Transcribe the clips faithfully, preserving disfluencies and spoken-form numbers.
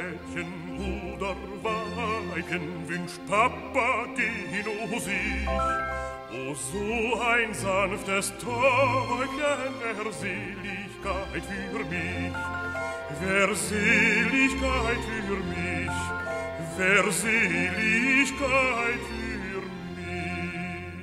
Mädchen oder Weibchen wünscht Papageno sich. O, so ein sanftes Täubchen der Seligkeit für mich. Wer Seligkeit für mich, wer Seligkeit für mich.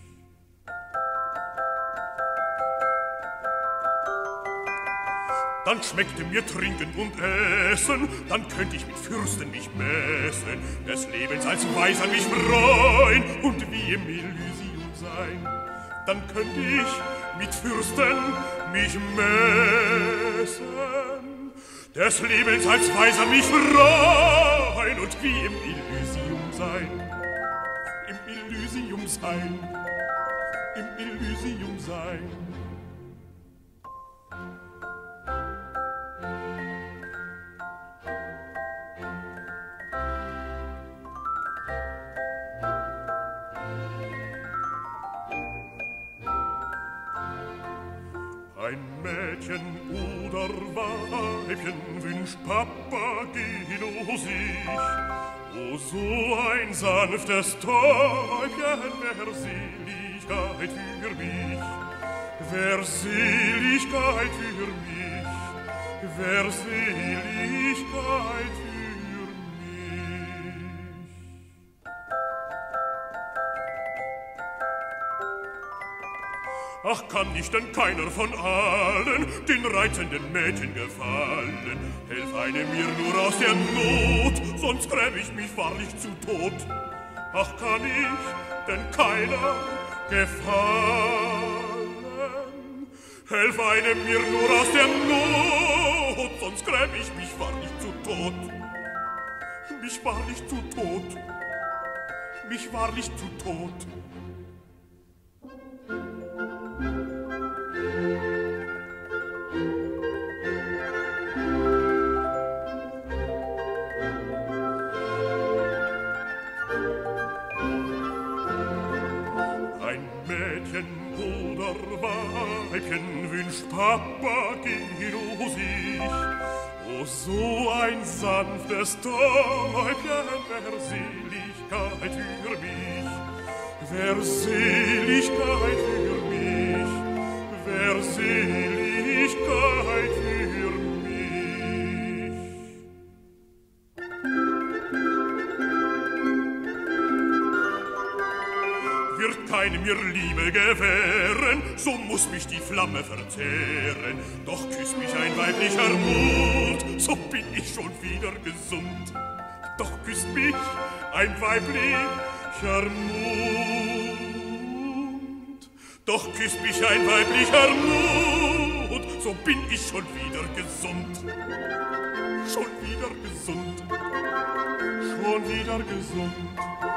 Dann schmeckte mir Trinken und Essen, dann könnte ich mit Fürsten mich messen, des Lebens als Weiser mich freuen und wie im Elysium sein. Dann könnte ich mit Fürsten mich messen, des Lebens als Weiser mich freuen und wie im Elysium sein. Im Elysium sein, im Elysium sein. Ein Mädchen oder Weibchen wünscht Papageno sich. O, so ein sanftes Täubchen der Seligkeit für mich. Wer Seligkeit für mich, wer Seligkeit für mich. Ach, kann nicht denn keiner von allen den reizenden Mädchen gefallen? Helf eine mir nur aus der Not, sonst gräb ich mich wahrlich zu Tod. Ach, kann ich denn keiner gefallen? Helf eine mir nur aus der Not, sonst gräb ich mich wahrlich zu Tod. Mich wahrlich zu Tod, mich wahrlich zu Tod. Ein Mädchen oder Weibchen wünscht Papageno sich. O, so ein sanftes Täubchen der Seligkeit für mich. Wer Seligkeit für mich, wer Seligkeit für mich. Wird keine mir Liebe gewähren, so muss mich die Flamme verzehren. Doch küsst mich ein weiblicher Mund, so bin ich schon wieder gesund. Doch küsst mich ein weiblicher Mund. Doch küsst mich ein weiblicher Mund, so bin ich schon wieder gesund. Schon wieder gesund, schon wieder gesund.